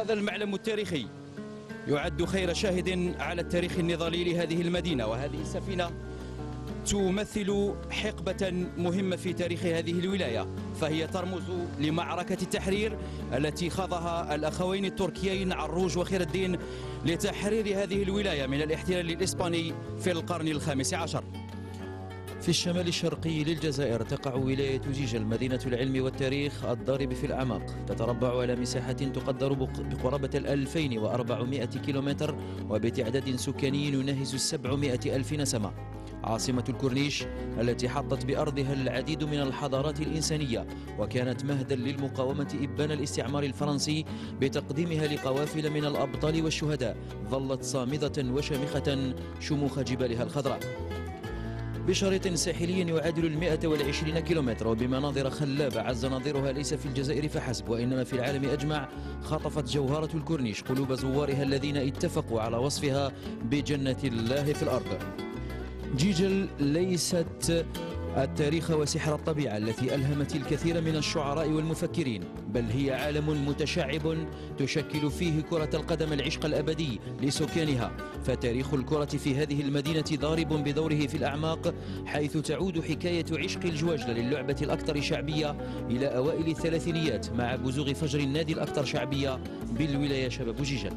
هذا المعلم التاريخي يعد خير شاهد على التاريخ النضالي لهذه المدينة، وهذه السفينة تمثل حقبة مهمة في تاريخ هذه الولاية، فهي ترمز لمعركة التحرير التي خاضها الأخوين التركيين عروج وخير الدين لتحرير هذه الولاية من الاحتلال الإسباني في القرن الخامس عشر. في الشمال الشرقي للجزائر تقع ولاية جيجل، مدينة العلم والتاريخ الضارب في الأعماق، تتربع على مساحة تقدر بقرابة 2400 كيلومتر وبتعداد سكاني يناهز 700 ألف نسمة. عاصمة الكورنيش التي حطت بأرضها العديد من الحضارات الإنسانية، وكانت مهدا للمقاومة إبان الاستعمار الفرنسي بتقديمها لقوافل من الأبطال والشهداء، ظلت صامدة وشامخة شموخ جبالها الخضراء. بشريط ساحلي يعادل 120 كيلومتر وبمناظر خلابة عز نظيرها ليس في الجزائر فحسب وإنما في العالم أجمع، خطفت جوهرة الكورنيش قلوب زوارها الذين اتفقوا على وصفها بجنة الله في الأرض. جيجل ليست التاريخ وسحر الطبيعة التي ألهمت الكثير من الشعراء والمفكرين، بل هي عالم متشعب تشكل فيه كرة القدم العشق الأبدي لسكانها، فتاريخ الكرة في هذه المدينة ضارب بدوره في الأعماق، حيث تعود حكاية عشق الجواجلة للعبة الأكثر شعبية إلى أوائل الثلاثينيات مع بزوغ فجر النادي الأكثر شعبية بالولاية شباب جيجل.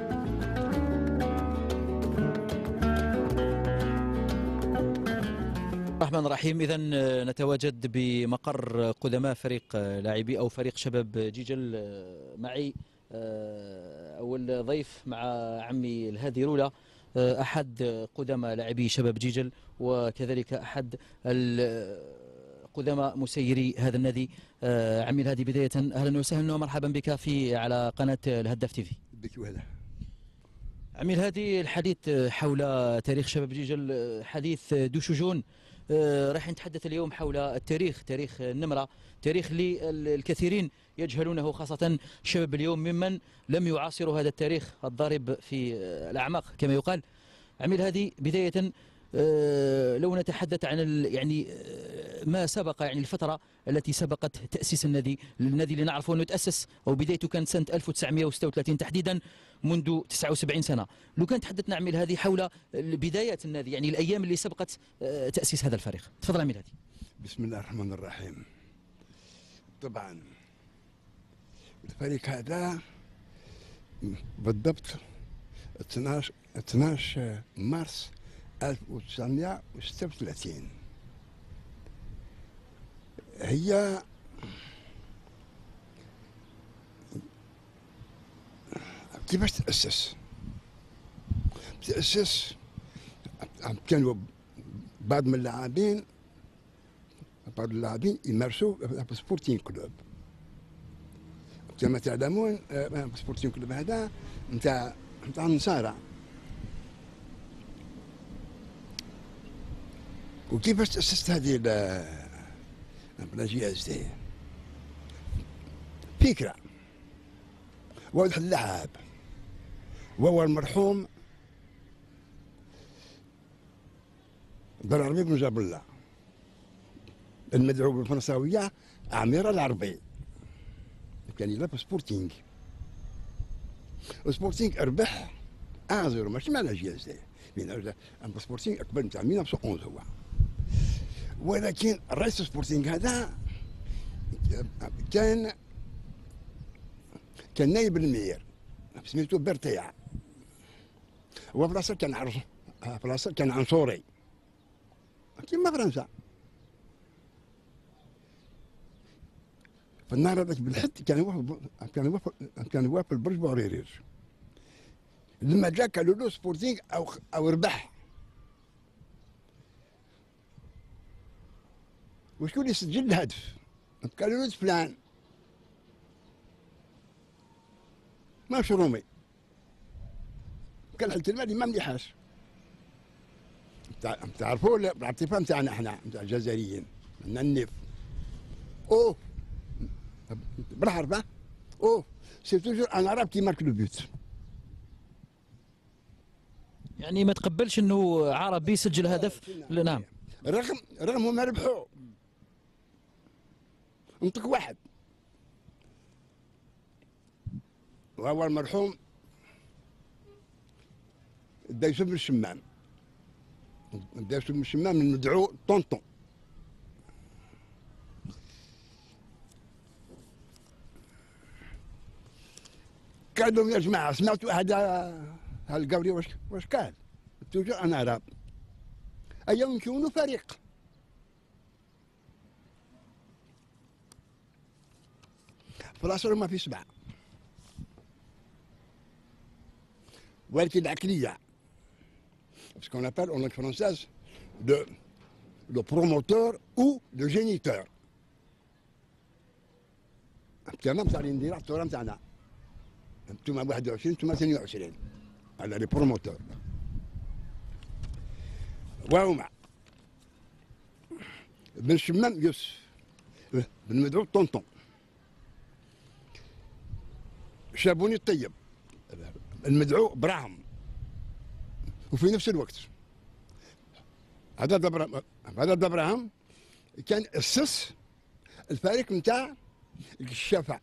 الرحمن الرحيم. إذا نتواجد بمقر قدماء فريق لاعبي أو فريق شباب جيجل. معي أول ضيف مع عمي الهادي رولا، أحد قدماء لاعبي شباب جيجل وكذلك أحد قدماء مسيري هذا النادي. عمي الهادي، بداية أهلا وسهلا ومرحبا بك على قناة الهداف تي في. بك وهلا. عمي الهادي، الحديث حول تاريخ شباب جيجل حديث ذو شجون. راح نتحدث اليوم حول التاريخ، تاريخ النمرة، تاريخ للكثيرين يجهلونه خاصة شباب اليوم ممن لم يعاصروا هذا التاريخ الضارب في الأعماق كما يقال. عميل هذه بداية، لو نتحدث عن يعني ما سبق، يعني الفترة التي سبقت تأسيس النادي اللي نعرفه أنه تأسس أو بدايته كانت سنة 1936 تحديدا، منذ 79 سنة. لو كان تحدثنا عميل هذه حول بداية النادي، يعني الأيام اللي سبقت تأسيس هذا الفريق. تفضل عميل هذه. بسم الله الرحمن الرحيم. طبعا الفريق هذا بالضبط 12 مارس 1936 هي كيفاش تأسس كانوا بعض اللاعبين يمارسوا في سبورتينغ كلوب. كما تعلمون سبورتينغ كلوب هذا نتاع النصارى. وكيفاش تأسست هذه لا جي اس دي؟ فكرة واحد اللاعب وهو المرحوم بالعربي بن جاب الله، المدعو بالفرنساوية عمير العربي، كان يلعب سبورتينغ. وسبورتينغ ربح 1-0 ماشي مع لا جي اس دي، سبورتينغ اكبر نتاع 1911 هو. ولكن رئيس سبورتينغ هذا كان نايب المير سميتو برتيع، هو في الاصل كان عنصري كيما فرنسا. في النهار هذاك بالحد كان هو في البرج بوريرير. لما جا قالوا له سبورتينغ او ربح، وشكون اللي سجل الهدف؟ قالوا له فلان، ماشي رومي. كان الكلمه اللي ما مليحاش. تعرفوا العاطفه نتاعنا احنا نتاع الجزائريين، عندنا النف اوه بالحرف اوه سي توجور ان عرب كي مارك لو بيوت. يعني ما تقبلش انه عربي يسجل هدف. نعم، رغم هما ربحوا. نطق واحد وهو المرحوم بدا يوسف بن الشمام، بدا يوسف بن الشمام المدعو طونطون. قال لهم يا جماعه سمعتوا هذا القوري واش قال؟ قلت له انا ارى اليوم نكونوا فريق. في العصر ما في 7، ولكن العقليه ce qu'on appelle en langue française le promoteur ou le géniteur. كما مثلا ندير الثوره نتاعنا، انتم 21 انتم 22 على لي بروموتور. وهما بن شمام يوسف بن مدعو طونطون، شابوني الطيب المدعو براهم. وفي نفس الوقت هذا ابراهيم كان اسس الفريق نتاع الشفع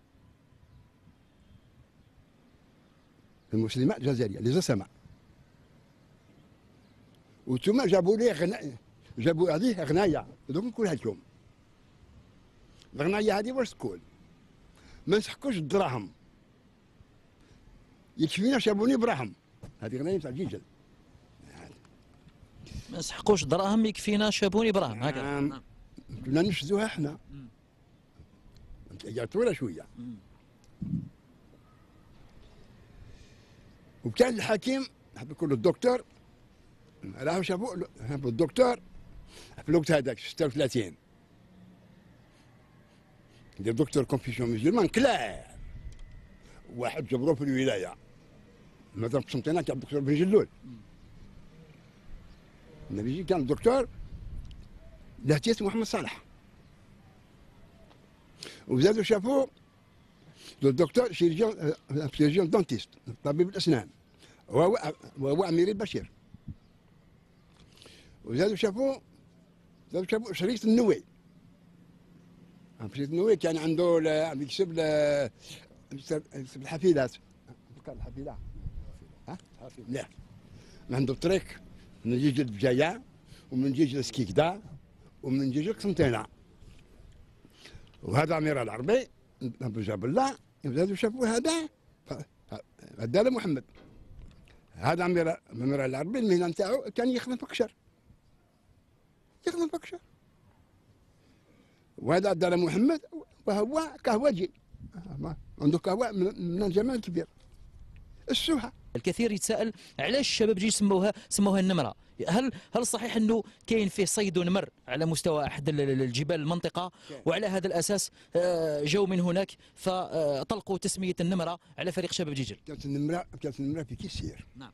المسلمات الجزائريه اللي زسمة. وثم جابوا لي جابوا هذه غنايه، دوك نقولها لكم. الغنايه هذه واش تكون؟ ما نسحقوش الدراهم، يكفينا شابوني براهم. هذه غنايه نتاع جيجل. ما نسحقوش دراهم، يكفينا شابوني براهم. هكذا كنا نشدوها احنا. هي طويله شويه. وكان الحكيم حب يكون الدكتور، راهو شافوا الدكتور في الوقت هذاك 36 يدير دكتور كونفيسيون مسلمان كلاع. واحد جبروه في الولايه مثلا قسمتنا كان الدكتور بن جلول. النبي كان الدكتور لهتيت محمد صالح. وزادوا شافوا الدكتور شيرجيون دونتيست طبيب الاسنان، وهو امير البشير. وزادوا شافوا شريط النووي. شريط النووي كان عنده يكسب الحفيدات. الحفيدة ها؟ لا، عنده طريق من جيج البجاية ومن جيج السكيكدا ومن جيج القسنطينة. وهذا امير العربي جاب الله. زادوا شافوا هذا محمد. هذا امير العربي المهنه نتاعو كان يخدم في قشر. وهذا دار محمد وهو قهوجي، عنده قهوه من الجمال الكبير السوحه. الكثير يتساءل علاش الشباب جي سموها النمره. هل صحيح انه كاين فيه صيد ونمر على مستوى احد الجبال المنطقه، وعلى هذا الاساس جاوا من هناك فطلقوا تسميه النمره على فريق شباب جيجل؟ كانت النمره في كيسير. نعم.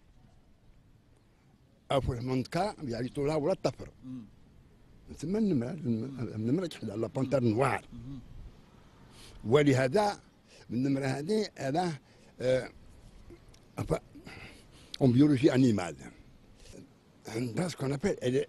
او في المنطقه يعني طولها ولا الطفر. ثم النمره تحل على بانتر نوار. ولهذا النمره هذه انا en biologie animale عندها سكون ابيل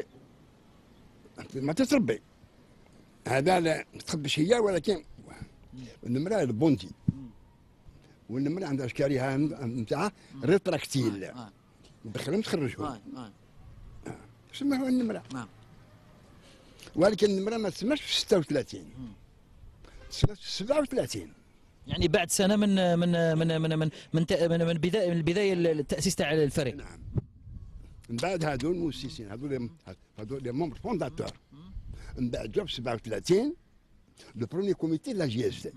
ما تتربي. هذا لا تخبش هي، ولكن النمره البوندي، والنمره عندها اشكالها نتاعها ريتراكتيل، تدخلهم تخرجهم. سموها النمره. ولكن النمره ما تسماش في 36، تسمى في 37. يعني بعد سنه من البدايه التاسيس تاع الفريق. نعم. من بعد هذو المؤسسين هذو لي ممبر فونداتور. من بعد جاب 37 لو بروميي كوميتي لا جي اس تي.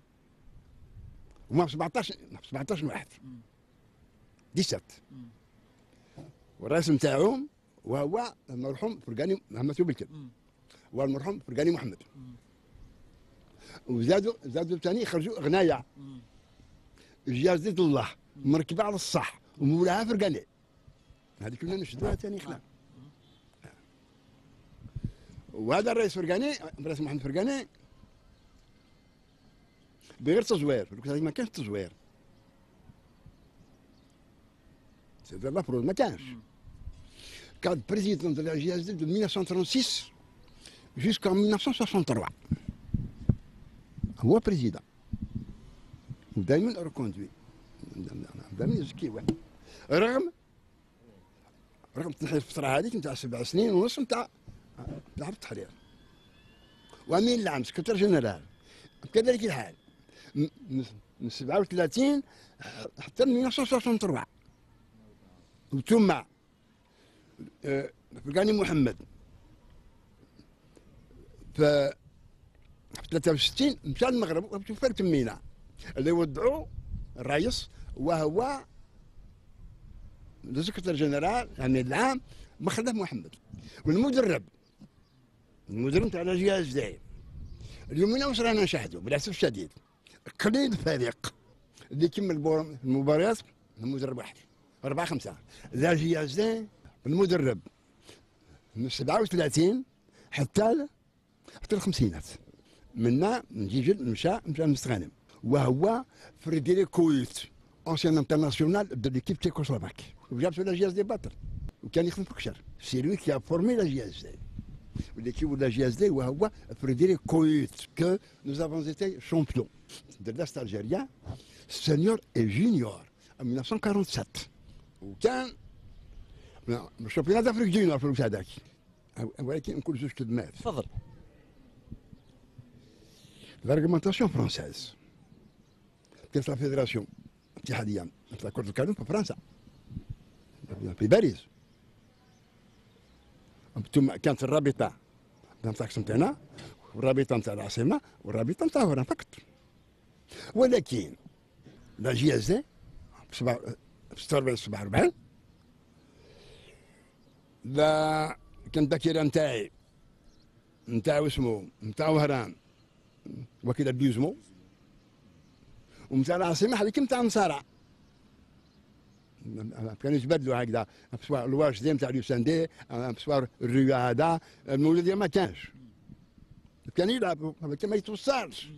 هما 17 واحد 17. والرئيس نتاعهم وهو المرحوم فرقاني محمد بلكل، والمرحوم فرقاني محمد. وزادوا ثاني خرجوا غنايه جازة الله مركبه على الصح ومولاها فرقاني. هذه كنا نشدوها ثاني احنا. وهذا الرئيس فرقاني، الرئيس محمد فرقاني بغير تزوير، ما كانش تزوير. سيدي المفروض ما كانش. كان بريزيدون دو لا جي اس دي دو 1936 jusqu'en 1963. هو بريزيدون ودائما ريكوندوي، دائما يزكي واحد، رغم تنحي الفتره هذيك نتاع 7 سنين ونص نتاع التحرير. وامين العام سكرتير جنرال كذلك الحال من 37 حتى 1963. وثم فرقاني محمد في 63 مشى المغرب وشوف تمينا اللي ودعوا الرئيس وهو السكرتير جنرال الامين العام مخلف محمد. والمدرب تاع الجهاز داير اليومين واش رانا نشاهدوا بالاسف الشديد قليل فريق اللي يكمل المباريات المدرب واحد 4 5 لا جهاز داير المدرب من 37 حتى الخمسينات. منا نجي مشى مستغانم وهو فريدريك كويت اونسيان انترناسيونال دو ليكيب تشيكوسلوفاك وجاب في لاجياز دي باتر وكان يخدم في كشر. سي لوي كي ا فورمي لاجياز دي والليكيب لاجياز دي وهو فريدريك كويت كو نوز افون ايتي شامبيون دو لاست الجيريان سينيور اي جونيور en 1947 وكان الشامبيونات دافريك جونيور في الوقت هذاك. ولكن نقول زوج كلمات. تفضل. l'argumentation française كانت لا فيدراسيون الاتحاديه تاع كرة القدم في فرنسا في باريس. ثم كانت الرابطه نتاع قسنطينه والرابطه نتاع العاصمه والرابطه نتاع هنا فقط. ولكن لا جي اس دي في 46 47 لا كان ذاكره نتاعي نتاع اسمه نتاع وهران وكيل البيوزمو ومتاع العاصمه هذيك نتاع النصارى كانوا يتبدلوا هكذا بسوا الواش دي نتاع اليوساندي بسوا الريو هذا المولوديه ما كانش كان يلعب ولكن ما يتوصلش.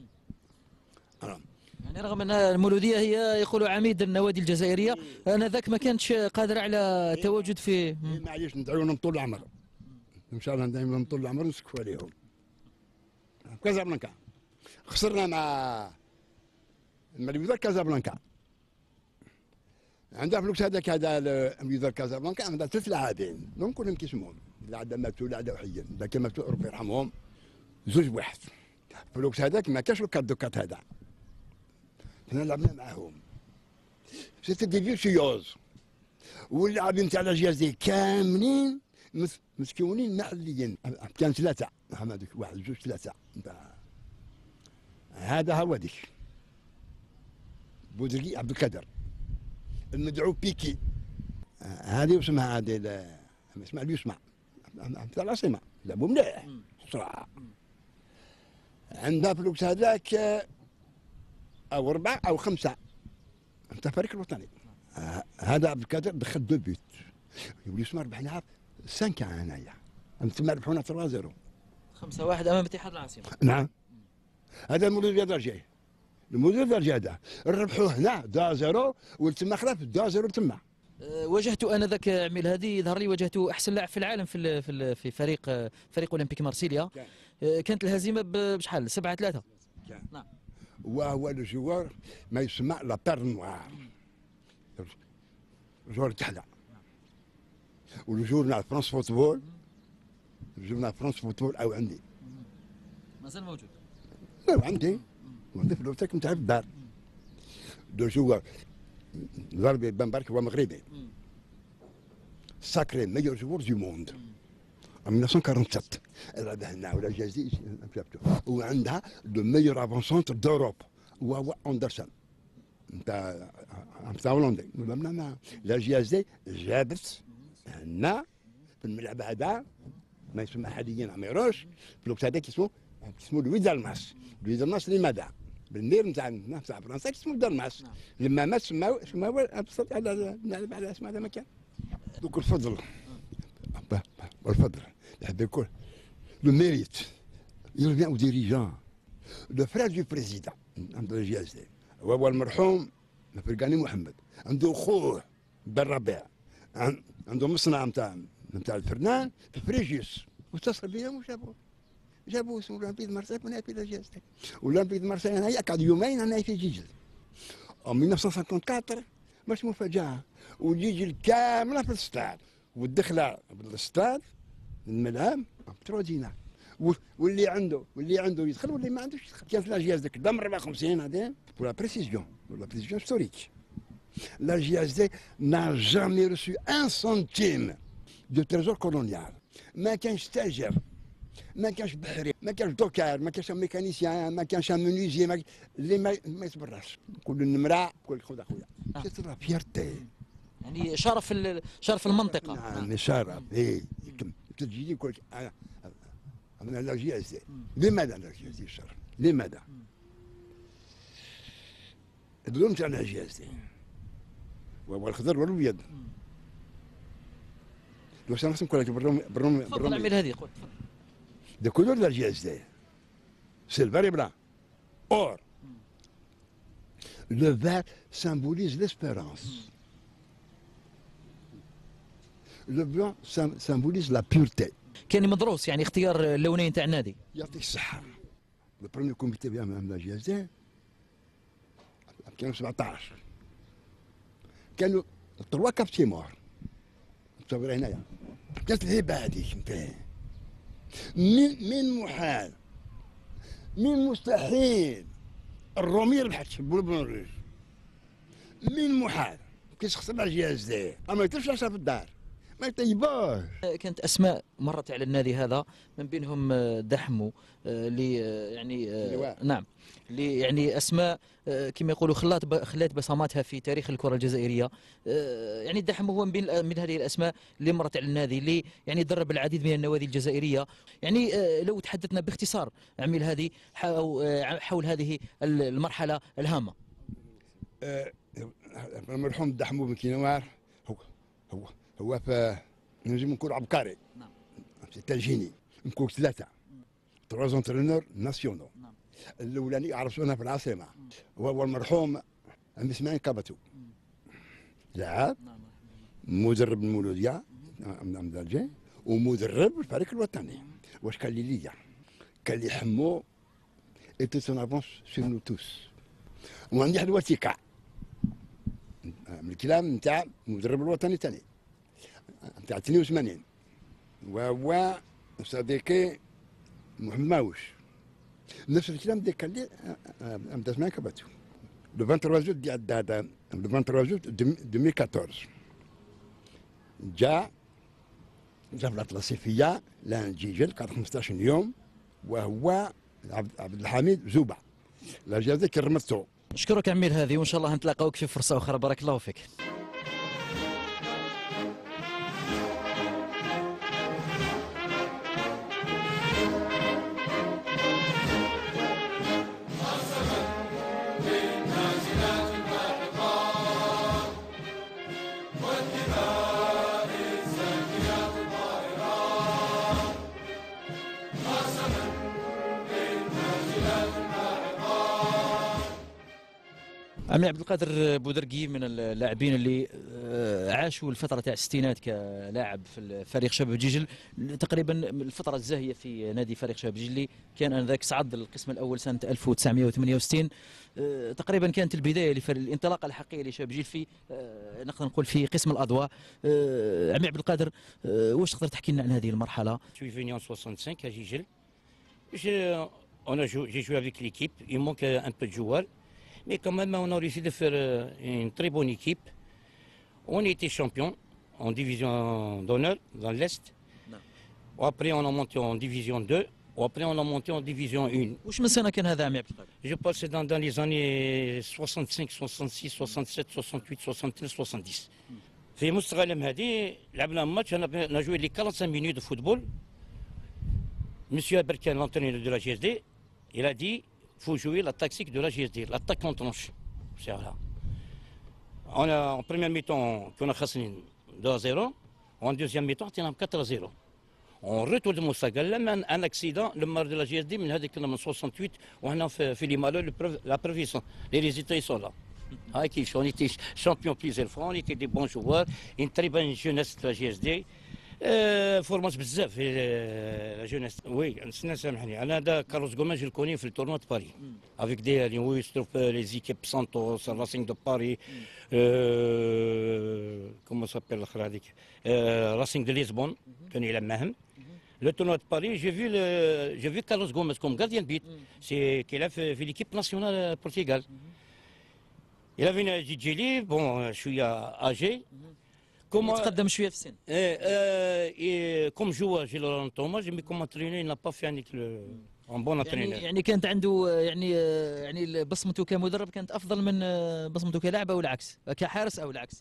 يعني رغم ان المولوديه هي يقولوا عميد النوادي الجزائريه انذاك ما كانتش قادره على التواجد في معليش ندعوا لهم طول العمر ان شاء الله ندعوا لهم طول العمر نسكفوا عليهم. كازابلانكا خسرنا مع المليودار كازابلانكا. عندها في الوقت هذاك هذا المليودار كازابلانكا عندها 3 لاعبين دونك كلهم كيسموهم لاعب ماتوا لاعب حيا ذاك ماتوا ربي يرحمهم 2-1. في الوقت هذاك ما كانش الكات دو كات هذا كنا لعبنا معاهم سيتي ديبيو سيوز واللاعبين تاع لاجياز دي كاملين مسكونين محليين. كان 3 هذوك 1 2 3 هذا هو ديك بودرقي عبد القادر المدعو بيكي هذه واسمها هذه اسمها اللي يسمع تاع العاصمه لعبوا مليح صراحه. عندها في الوقت هذاك او 4 أو 5 تاع الفريق الوطني. هذا عبد القادر دخل 2 بيوت واللي يسمع ربحنا 5 هنايا تما ربحونا 3-0 5-1 امام اتحاد العاصمه. نعم هذا المولود ديال درجه المولود ديال هذا ربحوه هنا 2-0 والتما خلاف 2-0 تما. واجهت انا ذاك عميل هذه يظهر لي واجهت احسن لاعب في العالم في فريق اولمبيك مارسيليا. كانت الهزيمه بشحال 7-3. نعم. وهو الجوار ما يسمى لا بير نوار جوار تحلى والجورنال فرانس فوتبول الجورنال فرانس فوتبول او عندي مازال موجود. لا عندي في الوقت نتاع الدار دو جوار ضربي بن برك هو مغربي ساكري ميور جوار دو موند en 1947 لعب هنا ولا جازي وعندها لو ميور افون سونتر دوروب وهو اندرسون نتاع هولندي. لا جازي جابت هنا في الملعب هذا ما يسمى حاليا عميروش في الوقت هذاك اسمه لوي دالماس. لوي دالماس لماذا؟ بالمير نتاع فرنسا اسمه دالماس لما مات سماو على اسم هذا المكان. دوك الفضل والفضل يحب يكون لو ميريت il revient aux dirigeants. Le frère du président عند الجهاز دي هو المرحوم فرقاني محمد عنده خوه بالربيع عنده مصنع نتاع الفرنان في فريجيوس واتصل بهم جابوه اسمه اولمبيك مارسيل هنا في الجهاز دي. اولمبيك مارسيل هنايا قعد يومين هنا في جيجل En 1954 مش مفاجأة، ويجي الكاملة في الاستاد، والدخلة بالاستاد الملعب 3 دينار، واللي عنده يدخل واللي ما عندوش يدخل. كانت لاجياز ديك الدم 54 هذه pour la précision historique. La JSD n'a jamais reçu un centime de trésor colonial. ما كانش تاجر، ما كانش بحري، ما كانش دوكار، ما كانش ميكانيسيان، ما كانش منيزي، اللي ما يتبرعش. كل النمرة كل خذ اخويا. سيت لا فيرتي. يعني شرف المنطقه. نعم شرف. اي تجي يقول لك انا لا جي اس دي. لماذا لا جي اس دي الشرف؟ لماذا؟ الدوم تاع لا جي اس دي هو الخضر والابيض. لو سمحت نقول لك بالرومي تفضل اعمل هذه قول. De couleur de la JSD. C'est le vert et blanc. Or, le vert symbolise l'espérance. Le blanc symbolise la pureté. كان مدروس يعني اختيار اللونين تاع النادي. يعطيك الصحة. Le premier comité de la JSD كانوا 17. كانوا 3 كابتيمور. تصور هنايا. كانت الهبة هذيك انت. من محال، من مستحيل الرومي يربح بالبنوريج. من محال كي شخص على الجهاز داير اما يطيبش عشا في الدار ما يطيبوش. كانت اسماء مرت على النادي هذا من بينهم دحمو اللي يعني نعم اللي يعني اسماء كما يقولوا خلات بصماتها في تاريخ الكره الجزائريه. يعني دحمو هو من هذه الاسماء اللي مرت على النادي اللي يعني درب العديد من النوادي الجزائريه. يعني لو تحدثنا باختصار عميل هذه حول هذه المرحله الهامه. المرحوم دحمو بن كينوار هو في نجم نقول عبقري. نعم. تاجيني نكون 3 انترينور ناسيونو. نعم. الاولاني عرفونا في العاصمه وهو المرحوم عم اسماعيل كاباتو. لاعب. نعم. مدرب المولوديه عم دالجي ومدرب الفريق الوطني. واش كان لي ليا كان لي حمو ايتو سون افونس سور نو توس. وعندي واحد الوثيقه من الكلام نتاع المدرب الوطني الثاني نتاع 82 وهو صديقي محمد ماوش. نفس الكلام اللي كان لي عم اسماعيل كاباتو. لو 23 جوت ديال الداتا لو 23 جوت 2014 جا في العطله الصيفيه لان جيجل كان 15 يوم وهو عبد الحميد زوبه لا جازي كرمتو. نشكرك عميل هذه وان شاء الله نتلاقاوك في فرصه اخرى. بارك الله فيك. عمي عبد القادر بودرقي من اللاعبين اللي عاشوا الفتره تاع الستينات كلاعب في فريق شباب جيجل. تقريبا الفتره الزاهيه في نادي فريق شباب جيجل اللي كان انذاك صعد القسم الاول سنه 1968. تقريبا كانت البدايه الانطلاقه الحقيقيه لشباب جيجل في نقدر نقول في قسم الاضواء. عمي عبد القادر واش تقدر تحكي لنا عن هذه المرحله؟ Je suis venu en 65 à Gigel. J'ai joué avec l'équipe. Il manque un peu de joueurs. Mais quand même, on a réussi de faire une très bonne équipe. On était champion en division d'honneur dans l'Est. Après, on a monté en division 2. Après, on a monté en division 1. واش من سنه كان هذا عمي عبد القادر؟ Je passe dans les années 65, 66, 67, 68, 69, 70. في مستغلم هذه لعبنا ماتش انا joué les 45 minutes de football. Monsieur Aberkan, l'entraîneur de la GSD, il a dit il faut jouer la tactique de la GSD, l'attaque en tranche. C'est voilà. En première mi-temps, on a خاسرين 2-0. En deuxième mi-temps, on a 4-0. On retourne de Moussagala, un accident, le maire de la GSD, من هذيك من 68, on a fait les malheurs, la preuve, les résultats ils sont là. On était champion plusieurs fois, on était des bons joueurs, une très bonne jeunesse de la GSD. فورمات بزاف في لا جونيس. وي نستنى سامحني، انا هذا كارلوس غوميز جو كوني في التورنوا دو باري افيك دي وي ستروف لي زيكيب سانتوس راسينغ دو باري كومون سابيل الاخر هذيك راسينغ دو ليزبون كان يلعب معهم. Le tournoi de Paris, j'ai vu Carlos Gomes comme gardien de but. C'est qu'il a fait l'équipe nationale Portugal. Il avait une Djili, bon, je suis âgé. تقدم شويه في السن. Comme joueur, j'ai Laurent Thomas, mais comme entraîneur, il n'a pas fait un bon entraîneur. يعني كانت عنده يعني بصمته كمدرب كانت افضل من بصمته كلاعب او العكس، كحارس او العكس.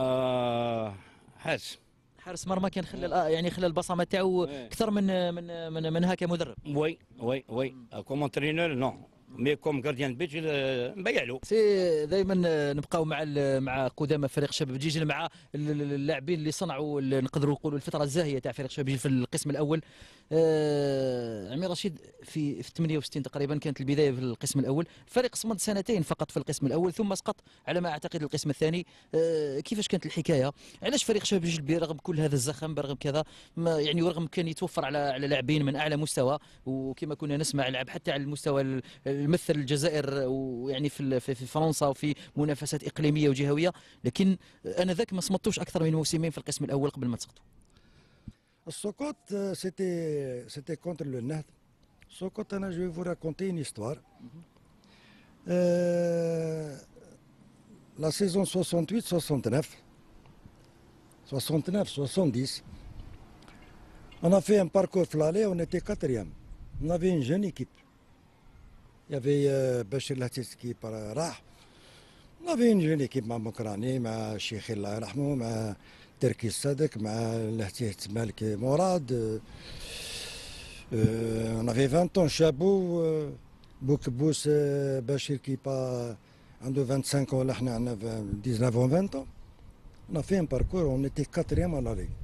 حارس مرمى كان خلى يعني خلى البصمه تاعو اكثر منها كمدرب. وي كوم انترينور نو مي كوم غارديان بيت مبيع له. دائما نبقاو مع قدامى فريق شباب جيجل، مع اللاعبين اللي صنعوا نقدروا نقولوا الفتره الزاهيه تاع فريق شباب جيجل في القسم الاول. عمي رشيد في 68 تقريبا كانت البدايه في القسم الاول، الفريق صمد سنتين فقط في القسم الاول ثم سقط على ما اعتقد القسم الثاني. كيفاش كانت الحكايه؟ علاش فريق شباب جيجل برغم كل هذا الزخم برغم كذا يعني ورغم كان يتوفر على لاعبين من اعلى مستوى، وكما كنا نسمع لعب حتى على المستوى يمثل الجزائر ويعني في فرنسا وفي منافسات اقليميه وجهويه، لكن انذاك ما صمتوش اكثر من موسمين في القسم الاول قبل ما تسقطوا. السقوط c'était contre le Nahd. السقوط انا جو vous raconter une histoire. La saison 69-70, on a fait un parcours flâlé, on était quatrième. On avait une jeune équipe. Il y avait Bachir Latis qui راح. On avait une jeune équipe مع مكراني مع الشيخ الله يرحمه مع تركي الصدق مع لهتيه مالك مراد. On avait 20 ans Chabou Boukbous Bachir qui pas عنده 25 ans ولا احنا عندنا 19 ou 20 ans. On a fait un parcours, on était quatrième à la Ligue.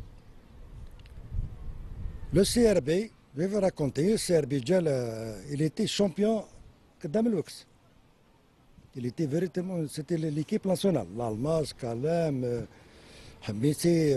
Le CRB, je vais vous raconter, le CRB il était champion قدام الوكس. Il était véritablement, c'était l'équipe nationale. L'Almaz, Kalem, حميتي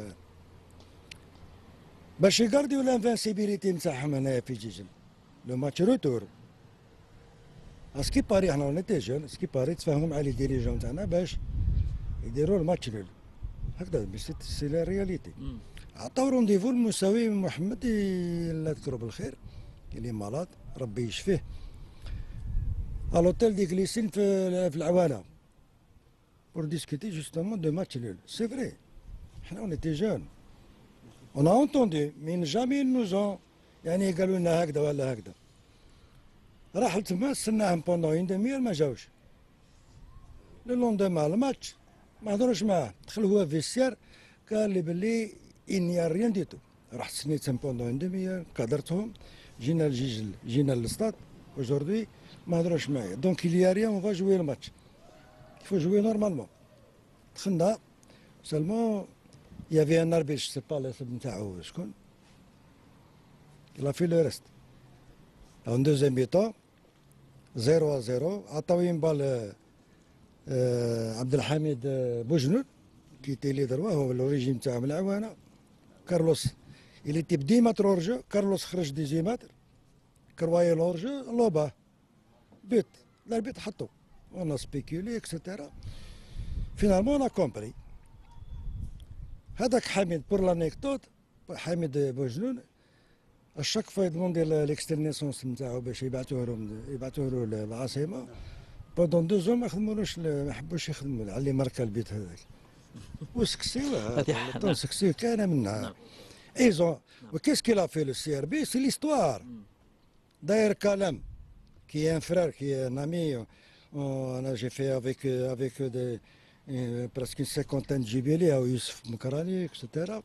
باش يقرديو الانفانسيبيليتي نتاعهم هنايا في جيجل. لو ماتش روتور اسكي باري احنا ونيتي جون اسكي باري تفاهموا مع لي ديريجون تاعنا باش يديروا الماتش نول هكذا سي لا رياليتي. عطاو رونديفو المساوي محمد الله يذكره بالخير اللي مالاد ربي يشفيه الوتيل دي كليسين في العوالة pour discuter justement de match nul. C'est vrai. On était jeunes. On a entendu, mais jamais ils nous ont يعني قالوا لنا هكذا ولا هكذا. راح تما استناهم بوندون اون ديميير ما جاوش. لو لوندوما الماتش ما هضروش معاه، دخل هو فيسير قال لي باللي اني ريان ديتو. رحت سنيتهم بوندون اون ديميير كادرتهم جينا لجيجل جينا للستاد aujourd'hui ما هضروش معايا. دونك il y a rien on va jouer le match. Il faut jouer normalement. دخلنا seulement il y avait un arbitre je sais pas الاسم نتاعو شكون. Il a fait le reste. En deuxième mi-temps 0-0 عطاوين بال عبد الحميد بوجنود كي تي ليدر وهو الاوريجين تاعو من العوانه. كارلوس il était ب 10 متر اورجو. كارلوس خرج 18 متر كرواي الاورجو لوبا بيت الاربيت حطو. On a spéculé, etc. Finalement, on a compris. هذاك حميد pour l'anecdote حميد بوجنون à chaque fois يدموندي l'externation نتاعو باش يبعثوه له للعاصمة. pendant 2 ans ما خدمولوش ما حبوش يخدموا على اللي ماركا البيت هذاك. وسكسيوه سكسيو كان منها. ايزون وكيس كيل ا في لو سي ار بي سي ليستوار. داير كلام كي ان فرير كي ان امي. J'ai fait avec presque une cinquantaine de jubilés à Youssef Moukarani, etc.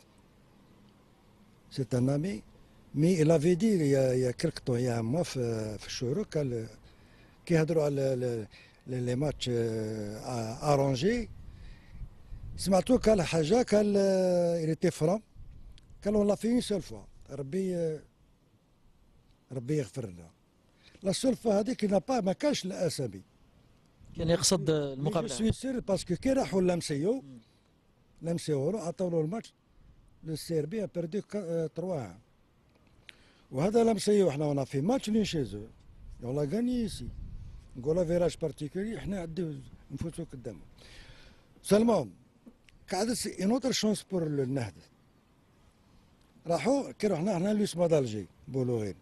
C'est un ami. Mais il avait dit il y a quelque temps, il y a un mois, في الشهور كي هضروا على les matchs arrangés. سمعتو قال حاجة قال il était franc. قال on l'a fait une seule fois. ربي يغفر لنا. La seule fois هذيك ما كانش الأسامي. كان يقصد المقابله. جو سوي سير باسكو كي راحوا لمسيو عطاو له الماتش le CRB a perdu 3-1. وهذا لم سيو احنا وانا في ماتش ني شيزو on l'a gagné ici. نقول فيراج بارتيكولي احنا عدو نفوتوا قدامه. سلمان قاعد سي اون اوتر شونس بور النهضه. راحوا كي رحنا هنا لوسما دالجي بولوغين.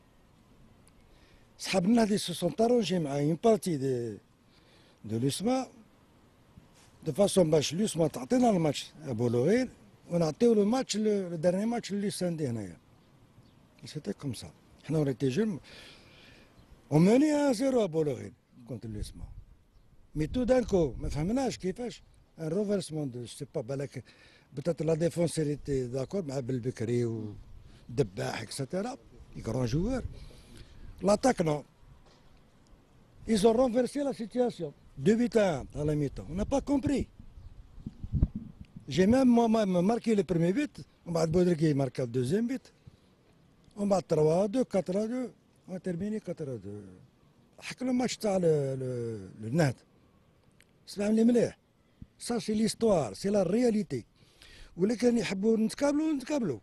صحاب النهضه سو سون تارونجي مع اون بارتي دو لوسما دو فاسون باش لوسما تعطينا الماتش بولوغين ونعطيو له الماتش الدرني ماتش اللي ساندي هنايا. سيتي كوم سا. حنا اون ايتي جون On menait 1-0 à Bologhine contre l'USMA. Mais tout d'un coup, ما فهمناش كيفاش un renversement de je sais pas بالك peut-être la défense elle était d'accord مع بالبكري ودباح etc. les grands joueurs. L'attaque non. Ils ont renversé la situation. 2-8-1 à la mi-temps. On n'a pas compris. J'ai même moi marqué le premier but. On va Boudriki marqué le deuxième but. On va 3-2, 4-2. On a terminé 4-2. حكى لهم ماتش تاع النهضة. اسمعني مليح. سا سي ليستوار، سي لا رياليتي. ولا كان يحبوا نتقابلوا.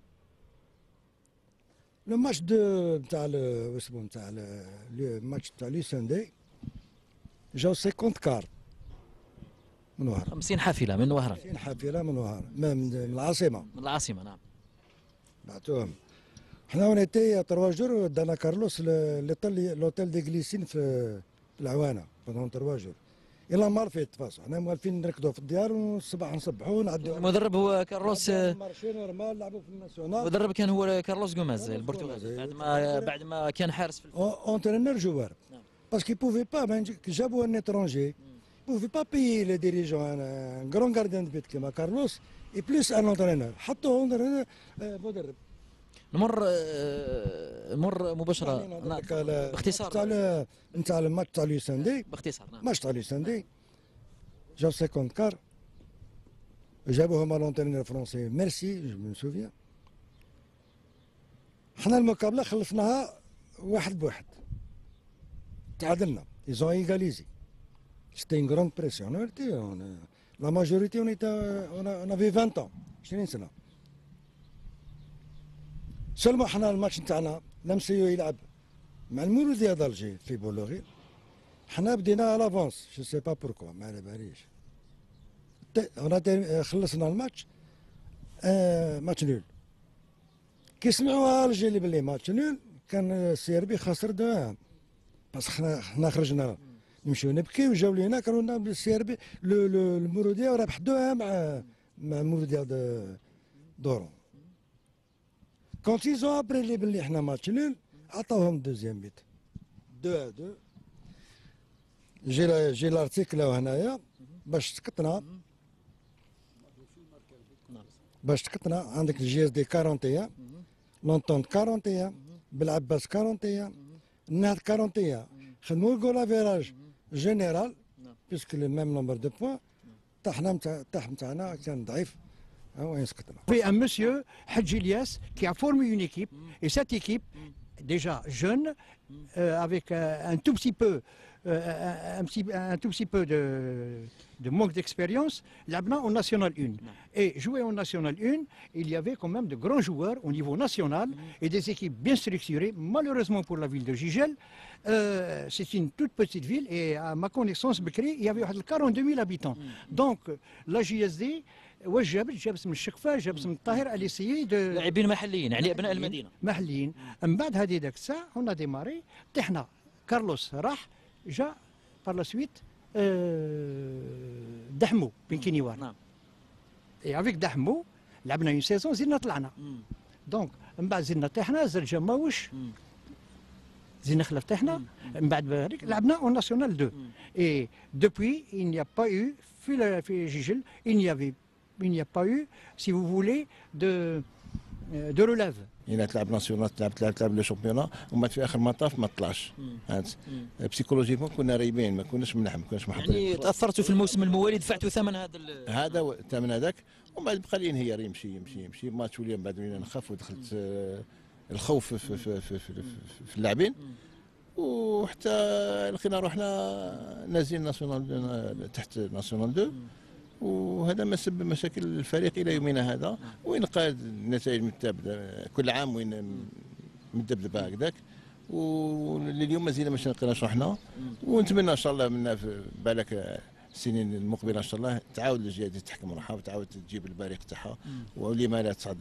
لو ماتش نتاع واسمو نتاع الماتش تاع لي ساندي جاو 50 كار من وهران. 50 حافلة من وهران. 50 حافلة من وهران، من العاصمة. من العاصمة نعم. بعتوهم. حنا اون ايتي 3 جور دانا كارلوس لوتيل دي غليسين في العوانه بوندون 3 جور الا ما رفيت فاس حنا موالفين نركضوا في الديار والصباح نصبحوا نعدوا. المدرب هو كارلوس مارشي نورمال نلعبوا في الناسيونال. المدرب كان هو كارلوس غوميز البرتغالي بعد ما كان حارس في اونترينور جوار باسكو بوفي با جابوا ان اترونجي بوفي با بايي لي ديريجون ان كرون غارديان بيت كيما كارلوس اي بلوس ان اونترينور حطوا اونترينور مدرب. نمر مباشرة باختصار نتاع الماتش تاع لو ساندي. باختصار نعم. ماتش تاع لو ساندي جاو 50 كار جابوهم لونترينور فرونسي ميرسي جو مون سوفيان. حنا المقابلة خلصناها 1-1 تعادلنا. ايزون ايغاليزي سيتي اون غروند بريسيون لا ماجوريتي اون افي 20 ans 20 سنة. سلمى حنا الماتش نتاعنا لمسيو يلعب مع المولودية دالجي في بولوغين. حنا بدينا لافونس جو سي با بوركوا ما على باليش. خلصنا الماتش ماتش نول. كي سمعوا الجيلي بلي ماتش نول كان السي ار بي خاسر 2-1 بس حنا خرجنا نمشيو نبكي وجاو لينا كانوا السي ار بي المولودية رابح 2-1 مع المولودية دورون. Quand ils ont appris les حنا ماتش نول عطاوهم دوزيام بيت 2-2. جي لارتيكل هنايا باش سكتنا عندك الجي اس دي 41 لونتونت 41 بالعباس 41 النهض 41 خدموا الكولا فيراج جينيرال بيسكو لو ميم نومبر دو بوان تاع نتاعنا كان ضعيف. Il y a un monsieur, Hadji Elias, qui a formé une équipe, et cette équipe, déjà jeune, avec un tout petit peu de manque d'expérience, l'Abna au National 1. Et jouer au National 1, il y avait quand même de grands joueurs au niveau national et des équipes bien structurées. Malheureusement pour la ville de Gigel, c'est une toute petite ville et à ma connaissance, il y avait 42 000 habitants. Donc la JSD جابت من الشقفه جابت من الطاهر اللي سيي لاعبين محليين يعني ابناء المدينه محليين. من بعد هذه ذاك الساعه هنا ديماري طحنا. كارلوس راح جا بار لا سويت دحمو بن كينيوار. نعم. اي افيك دحمو لعبنا اون سيزون زدنا طلعنا. دونك من بعد زدنا طحنا زاد جا ماوش زدنا خلف طحنا. من بعد هذيك لعبنا اون ناسيونال 2 اي دوبوي il n'y a pas eu في جيجل il n'y a pas eu, si vous voulez, de relève. إلا تلعب ناسيونال تلعب لو شامبيونا وما في اخر مطاف ما طلعش. بسيكولوجيكمون كنا رايبين ما كناش منح ما كناش محضرين. يعني تاثرتوا في الموسم الموالي دفعتوا ثمن هذا الثمن هذاك ومن بعد بقى لي ينهير يمشي ماتش وليا من بعد ولينا نخاف ودخلت الخوف في اللاعبين وحتى لقينا روحنا نازلين ناسيونال تحت ناسيونال 2 وهذا ما سبب مشاكل الفريق الى يومنا هذا، وين قاد النتائج متبادله كل عام وين متذبذبه هكذاك، ولليوم مازال ما نقراش روحنا، ونتمنى ان شاء الله من بالك السنين المقبله ان شاء الله تعاود الجهات تحكم روحها وتعاود تجيب البريق تاعها، ولما لا تصعد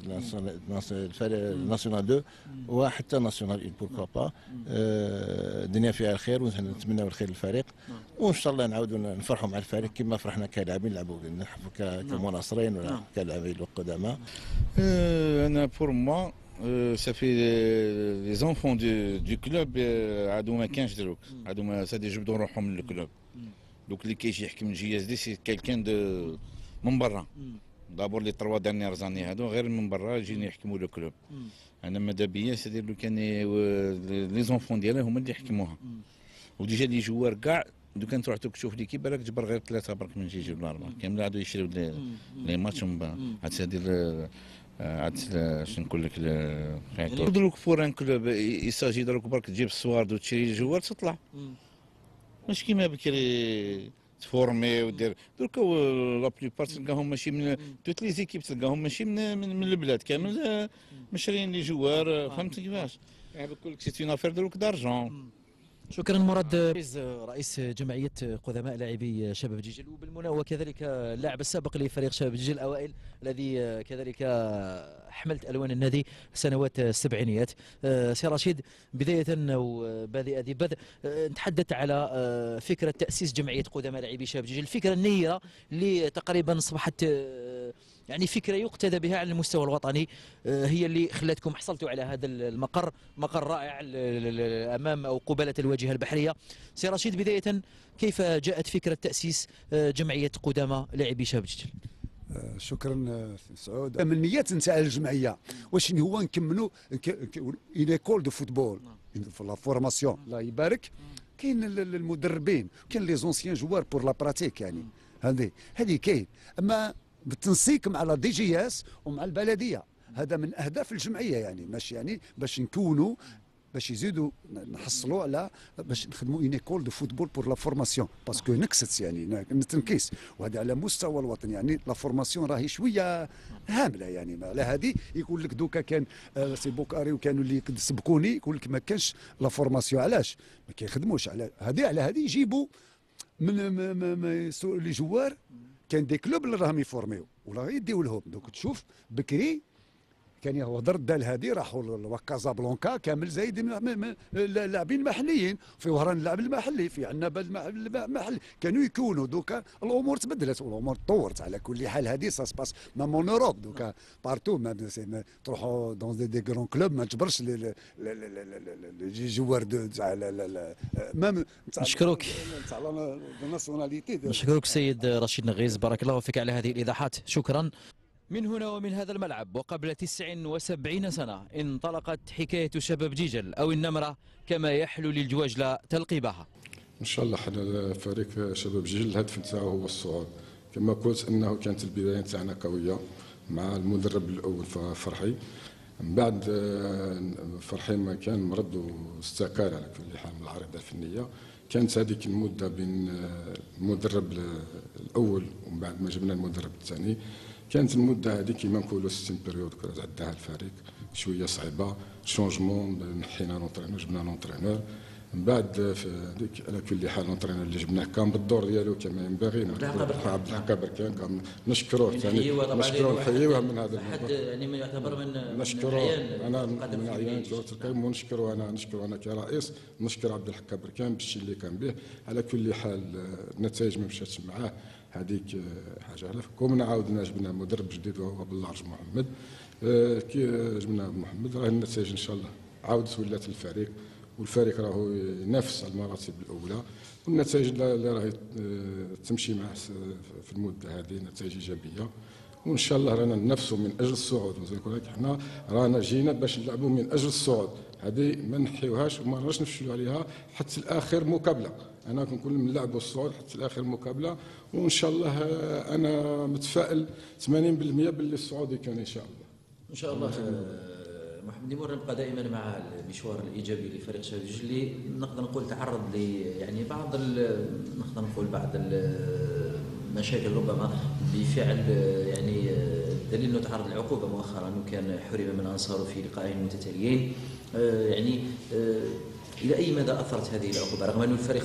ناسيونال 2 وحتى ناسيونال 1 بوركوا با. الدنيا فيها الخير ونتمناو الخير للفريق، وان شاء الله نعاودوا نفرحوا مع الفريق كما فرحنا كلاعبين نلعبوا كمناصرين ولا كلاعبين القدامى. انا بور موا ça fait les enfants du club عادوا ما كانش دروك، عادوا ما سادي جبدوا روحهم من الكلوب. دوك اللي كيجي يحكم الجي اس دي سي كالكان دو من برا. دابور لي 3 دانيير زاني هادو غير من برا يجيو يحكموا لو كلوب. انا ماذا بيا سادي لو كان لي زونفون ديالها هما اللي يحكموها. وديجا لي جوار كاع لو كان تروح تشوف ليكيب بالك جبر غير 3 برك من يجيو الاربعه كامل عادوا يشريو لي ماتش من بعد. عاد سادي عاد شنو نقول لك دروك فور ان كلوب يساجي دروك برك تجيب السوارد وتشري جوار تطلع. ماشي كيما بكري تفورمي ودير دركا لا بليبار تلقاهم ماشي من توت لي زيكيب تلقاهم ماشي من البلاد كامل مشريين لي جوار. فهمت كيفاش؟ يعني بكل سي اون افير دروك دارجون. شكرا مراد رئيس جمعية قدماء لاعبي شباب جيجل، وكذلك اللاعب السابق لفريق شباب جيجل الأوائل الذي كذلك حملت ألوان النادي سنوات السبعينيات. سي رشيد، بداية أو بادئ بدء نتحدث على فكرة تأسيس جمعية قدماء لاعبي شباب جيجل، الفكرة النيرة اللي تقريبا أصبحت يعني فكرة يقتدى بها على المستوى الوطني، هي اللي خلتكم حصلتوا على هذا المقر، مقر رائع أمام أو قبالة الواجهة البحرية. سي رشيد، بداية كيف جاءت فكرة تأسيس جمعية قدماء لاعبي شباب جيجل؟ شكرا سعود. من النيات نتاع الجمعيه واش هو نكملوا ايكول دو فوتبول في لا فورماسيون، الله يبارك. كاين المدربين، كاين لي زونسيان جوار بور لا براتيك، يعني هذه كاين، اما بالتنسيق مع لا دي جي اس ومع البلديه. هذا من اهداف الجمعيه، يعني ماشي يعني باش نكونوا باش يزيدوا نحصلوا على باش نخدموا اون ايكول دو فوتبول بور لا فورماسيون، باسكو نكست يعني نتنكيس، وهذا على مستوى الوطن. يعني لا فورماسيون راهي شويه هامله، يعني على هذه يقول لك دوكا كان سي بوكاري وكانوا اللي سبقوني يقول لك ما كانش لا فورماسيون، علاش ما كيخدموش على هذه؟ على هذه يجيبوا من لي جوار، كان دي كلوب اللي راهم يفورميو ولا يديو لهم. دوك تشوف بكري كان يهضر دال هذه راحوا كازابلانكا كامل زايد لاعبين محليين، في وهران اللاعب المحلي، في عنابه المحلي كانوا يكونوا. دوكا الامور تبدلت والامور تطورت. على كل حال هذه سا سباس مام اون اوروب، دوكا بارتو ما تروحوا دون دي غران كلوب ما تجبرش لي جوار تاع مام. نشكرك، تاع الناسيوناليتي. نشكرك سيد رشيد نغيز، بارك الله فيك على هذه الايضاحات، شكرا. من هنا ومن هذا الملعب وقبل 79 سنة انطلقت حكاية شباب جيجل أو النمرة كما يحلو للجواجلة تلقيبها. إن شاء الله حنا فريق شباب جيجل الهدف نتاعو هو الصعود. كما قلت أنه كانت البداية نتاعنا قوية مع المدرب الأول فرحي. من بعد فرحي ما كان مرض واستقال على كل حال من العريضة الفنية. كانت هذيك المدة بين المدرب الأول ومن بعد ما جبنا المدرب الثاني، كانت المده هذه كيما نقولوا 60 بيريود كانت عندها الفريق شويه صعيبه. شونجمون نحينا لونترينور، جبنا لونترينور. من بعد في هذيك على كل حال لونترينور اللي جبناه كان بالدور ديالو كما ينبغي. عبد الحق بركان كان نشكروه ثاني، نشكروه نحيوه من هذا حد يعني من يعتبر من نشكروه انا من عيان دورة القيم، ونشكروه انا كرئيس، نشكر عبد الحق بركان بالشيء اللي كان به. على كل حال النتائج ما مشاتش معاه، هذيك حاجه على فكم. عاودنا جبنا مدرب جديد وهو باللارج محمد. كي جبنا محمد راه النتائج ان شاء الله عاودت ولات الفريق، والفريق راهو ينافس على المراتب الاولى، والنتائج اللي راهي تمشي معه في المده هذه نتائج ايجابيه. وان شاء الله رانا ننافسوا من اجل الصعود. زي نقول لك حنا رانا جينا باش نلعبوا من اجل الصعود، هذه ما نحيوهاش وما راناش نفشلوا عليها حتى الاخر مقابله. انا كنقول نلعبوا الصعود حتى الاخر مقابله، وان شاء الله انا متفائل 80% باللي الصعود كان ان شاء الله. ان شاء الله. محمد نيمور نبقى دائما مع المشوار الايجابي لفريق شباب جيجل اللي نقدر نقول تعرض ل يعني بعض نقدر نقول بعض مشاكل ربما بفعل يعني دليل انه تعرض للعقوبه مؤخرا وكان حرم من انصاره في لقاءين متتاليين. يعني الى اي مدى اثرت هذه العقوبه رغم انه الفريق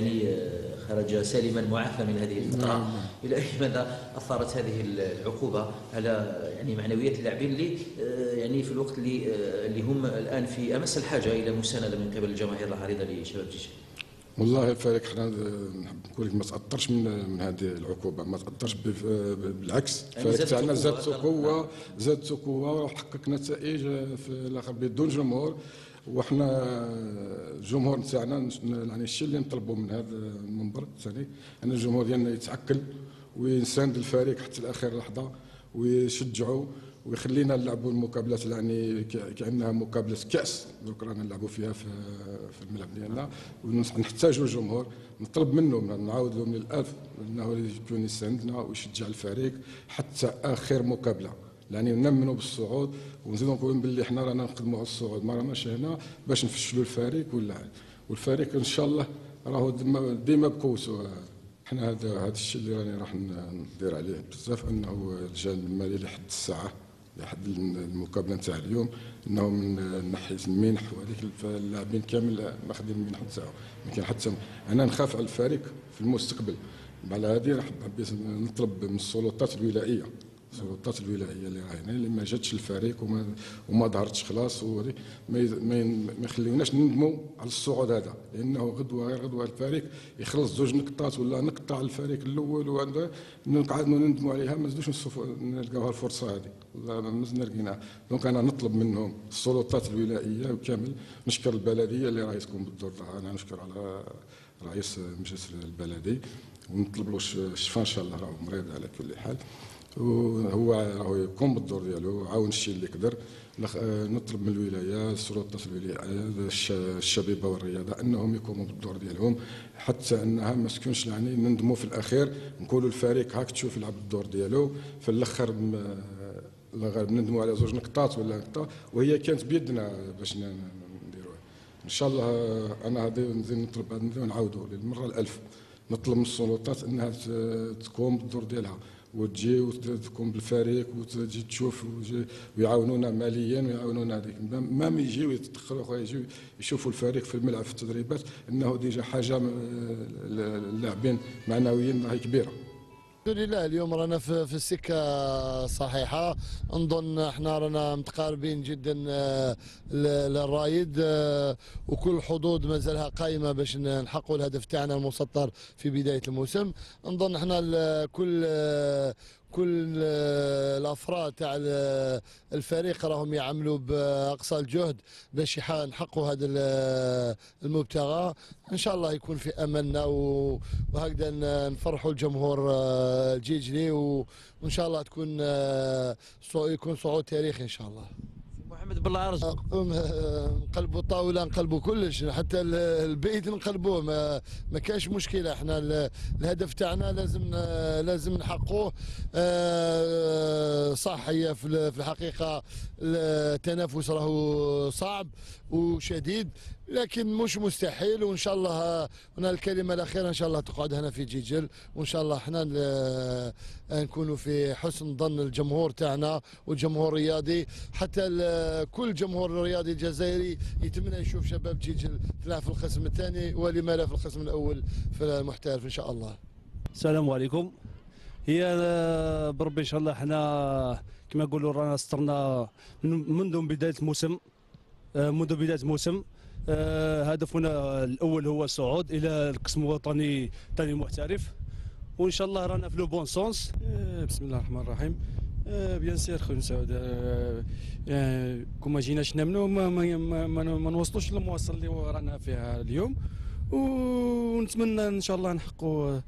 خرج سالما معافى من هذه الفتره؟ الى اي مدى اثرت هذه العقوبه على يعني معنويات اللاعبين اللي يعني في الوقت اللي هم الان في امس الحاجه الى مسانده من قبل الجماهير العريضه لشباب جيجل؟ والله الفريق حنا نحب نقول لك ما تاثرش من هذه العقوبه، ما تاثرش بالعكس. الفريق تاعنا زادت قوه وحقق نتائج في الاخر بدون جمهور. وحنا الجمهور تاعنا يعني الشيء اللي نطلبوا من هذا المنبر الثاني ان الجمهور ديالنا يتعكل ويساند الفريق حتى لاخر لحظه ويشجعوا ويخلينا نلعبوا المقابلات يعني كانها مقابله كاس دوك رانا نلعبوا فيها في الملعب ديالنا ونحتاجوا الجمهور. نطلب منهم نعاود لهم للالف انه يكون يساندنا ويشجع الفريق حتى اخر مقابله، يعني نامنوا بالصعود ونزيدوا نقولوا باللي حنا رانا نخدموا على الصعود، ما راناش هنا باش نفشلوا الفريق والفريق ان شاء الله راهو ديما بقوته. حنا هذا الشيء اللي راني راح ندير عليه بزاف، انه الجانب المالي لحد الساعه لحد المقابله نتاع اليوم انه من ناحيه المنح وهذيك اللاعبين كامل ماخذين المنح نتاعو. ما كاين حتى انا نخاف على الفريق في المستقبل. على هذه راح نطلب من السلطات الولائيه اللي راهي اللي ما جاتش الفريق وما ظهرتش خلاص ما يخليوناش نندموا على الصعود هذا، لانه غير غدوه الفريق يخلص 2 نقطات ولا نقطه على الفريق الاول وهذا نقعدوا نندموا عليها، ما نزيدوش نلقاوها الفرصه هذه والله مازلنا لقيناها. دونك انا نطلب منهم السلطات الولائيه وكامل. نشكر البلديه اللي راهي تكون بالدور تاعها، انا نشكر على رئيس المجلس البلدي ونطلب له الشفاء ان شاء الله، راهو مريض على كل حال وهو راهو يقوم بالدور ديالو عاون الشيء اللي قدر. نطلب من الولايه السلطات الولايه الشبيبه والرياضه انهم يقوموا بالدور ديالهم حتى انها ما تكونش يعني نندموا في الاخير نقولوا الفريق هاك تشوف يلعب الدور ديالو في الاخر نندموا على 2 نقطات ولا نقطه وهي كانت بيدنا باش نديروها. ان شاء الله انا هذه نزيد نطلب ونعاودوا للمره الالف نطلب من السلطات انها تقوم بالدور ديالها وتجي وتكون بالفريق وتجي تشوف ويعاونونا ماليا ويعاونونا هذيك ما يجيو يتدخلوا اخويا يجيو يشوفوا الفريق في الملعب في التدريبات انه ديجا حاجه اللاعبين معنويا راهي كبيره. الحمد لله اليوم رانا في السكه صحيحه. نظن احنا رانا متقاربين جدا للرايد وكل الحظوظ مازالها قائمه باش نحققوا الهدف تاعنا المسطر في بدايه الموسم. نظن احنا كل الافراد تاع الفريق راهم يعملوا باقصى الجهد باش نحققوا هذا المبتغى. ان شاء الله يكون في املنا وهكذا نفرحوا الجمهور الجيجلي وان شاء الله يكون صعود تاريخي ان شاء الله. محمد بالعرج نقلبوا الطاوله نقلبوا كلش حتى البيت نقلبوه ما كاش مشكله. احنا الهدف تاعنا لازم نحققوه. صح هي في الحقيقه التنافس راهو صعب وشديد لكن مش مستحيل وان شاء الله هنا الكلمه الاخيره ان شاء الله تقعد هنا في جيجل وان شاء الله احنا نكونوا في حسن ظن الجمهور تاعنا والجمهور الرياضي حتى كل جمهور الرياضي الجزائري يتمنى يشوف شباب جيجل تلعب في القسم الثاني ولما لا في القسم الاول في المحترف ان شاء الله. السلام عليكم. هي بربي ان شاء الله احنا كما نقولوا رانا سطرنا منذ بدايه الموسم. هدفنا الاول هو الصعود الى القسم الوطني ثاني محترف وان شاء الله رانا في لو بون سونس. بسم الله الرحمن الرحيم. بيان سير خويا سعود كون ما جيناش نامنوا ما نوصلوش للمواصل اللي رانا فيها اليوم ونتمنى ان شاء الله نحققوا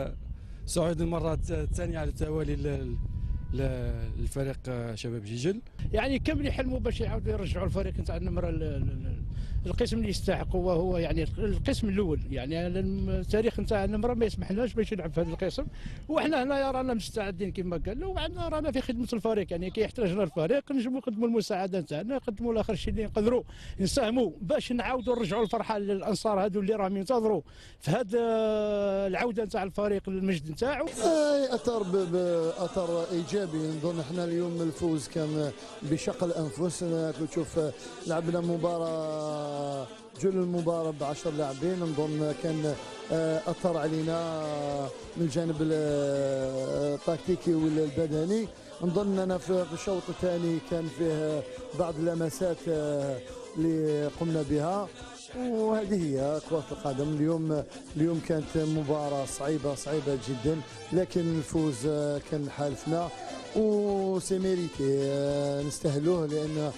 صعود المره الثانيه على التوالي للفريق شباب جيجل. يعني كامل يحلموا باش يعاودوا يرجعوا الفريق نتاع النمره القسم اللي يستحق، وهو يعني القسم الاول. يعني التاريخ نتاع النمره ما يسمحلناش باش يلعب في هذا القسم، وحنا هنا رانا مستعدين كما قال له، وعندنا رانا في خدمه الفريق. يعني كي يحتاجنا الفريق نجموا نقدموا المساعده نتاعنا، نقدموا الاخر شيء اللي نقدروا نساهموا باش نعاودوا نرجعوا الفرحه للانصار هذو اللي راهم ينتظروا في هذا العوده نتاع الفريق للمجد نتاعو. اثر باثر ايجابي. نظن احنا اليوم الفوز كان بشق الانفس. تشوف لعبنا مباراه جل المباراة ب10 لاعبين. نظن كان اثر علينا من الجانب التكتيكي والبدني. نظن انا في الشوط الثاني كان فيه بعض اللمسات اللي قمنا بها، وهذه هي كرة القدم. اليوم كانت مباراة صعيبة جدا، لكن الفوز كان حالفنا وسي ميريتي، نستاهلوه لان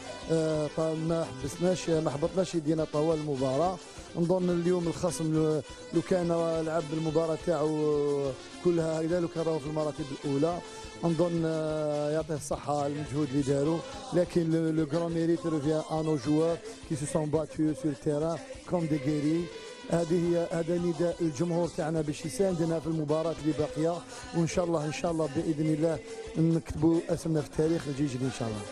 ما حبطناش يدينا طوال المباراه. نظن اليوم الخصم لو كان لعب المباراه تاعو كلها هكذا، لو كان راهو في المراتب الاولى نظن يعطيه الصحه على المجهود اللي داروا. لكن لو غران ميريت ريفيان ا نو جوار كي سو سون باتو سور تيران كوم دي غيري. هذا نداء الجمهور تاعنا باش يساندنا في المباراه اللي باقيه، وان شاء الله باذن الله نكتبوا اسمنا في التاريخ الجيجلي ان شاء الله.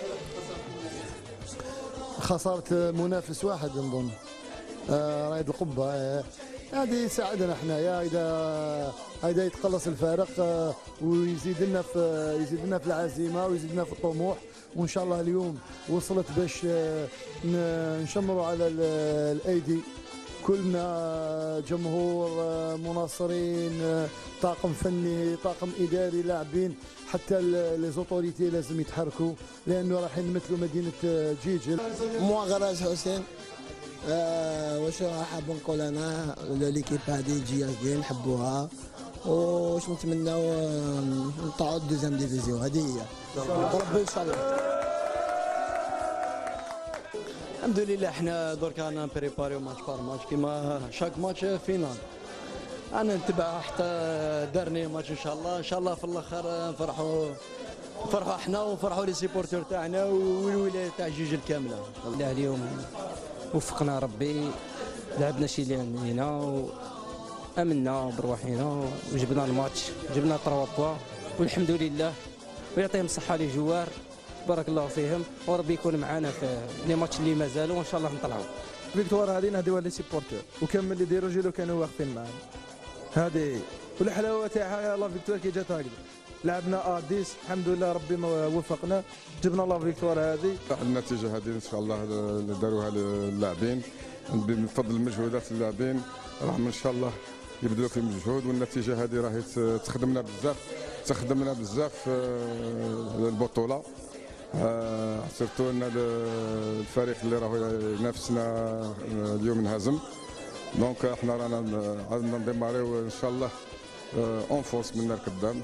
خساره منافس واحد نظن رايد القبه، هذه يساعدنا حنايا اذا يتقلص الفارق ويزيد لنا في العزيمه ويزيد لنا في الطموح. وان شاء الله اليوم وصلت باش نشمروا على الايدي كلنا، جمهور، مناصرين، طاقم فني، طاقم اداري، لاعبين، حتى لي زوتوريتي لازم يتحركوا لانه راح نمثلوا مدينه جيجل. موا غراس حسين، واش حاب نقول انا ليكيب هذه جي اس دي نحبوها، واش نتمناو نطلعوا الدوزيام ديفيزيون. هذه هي ربي ان شاء الله. الحمد لله حنا درك رانا نبريباريو ماتش بار ماتش كيما شاك ماتش فينال. انا نتبع حتى دارني ماتش ان شاء الله في الاخر نفرحوا احنا ونفرحوا لي سيبورتور تاعنا والولايه تاع جيجل كامله. لا اليوم وفقنا ربي، لعبنا شي اللي عندنا وامنا بروحنا وجبنا الماتش، جبنا 3 بوا والحمد لله، ويعطيهم الصحه لي جوار بارك الله فيهم، وربي يكون معنا في لي ماتش اللي مازالوا وان شاء الله نطلعوا. فيكتوار هذه نهديوها لي سيبورتور وكمل اللي يديروا جيلو كانوا واقفين معنا. هذه والحلاوه تاعها لا فيكتوار كي جات هكذا، لعبنا 10 الحمد لله ربي ما وفقنا، جبنا لا فيكتوار هذه. النتيجه هذه ان شاء الله داروها اللاعبين بفضل مجهودات اللاعبين، راهم ان شاء الله يبذلوا في مجهود، والنتيجه هذه راهي تخدمنا بزاف في البطوله. سيرتو ان الفريق اللي راهو ينافسنا اليوم انهزم، دونك احنا رانا عندنا نديماريو ان شاء الله اون فورس من القدام.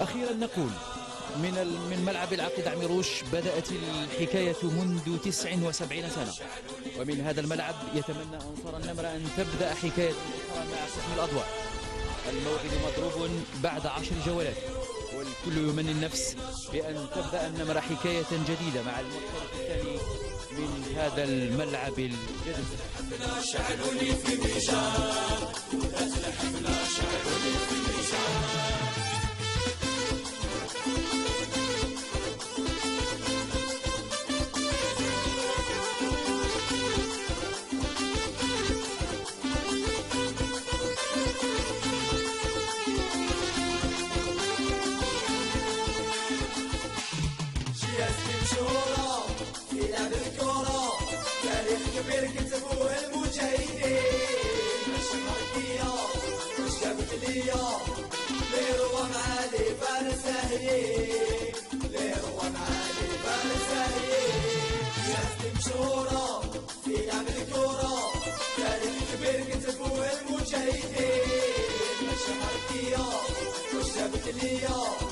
أخيرا نقول من ملعب العقيد عميروش بدأت الحكاية منذ 79 سنة، ومن هذا الملعب يتمنى أنصار النمرة أن تبدأ حكاية أخرى مع قسم الأضواء. الموعد مضروب بعد 10 جولات، والكل يمني النفس بأن تبدأ النمرة حكاية جديدة مع المحترف الثاني من هذا الملعب الجديد. مشهورة في لعب الكورة، تاريخ كبير كتبوه المجاهدين، ماشي حركية وش جابت ليا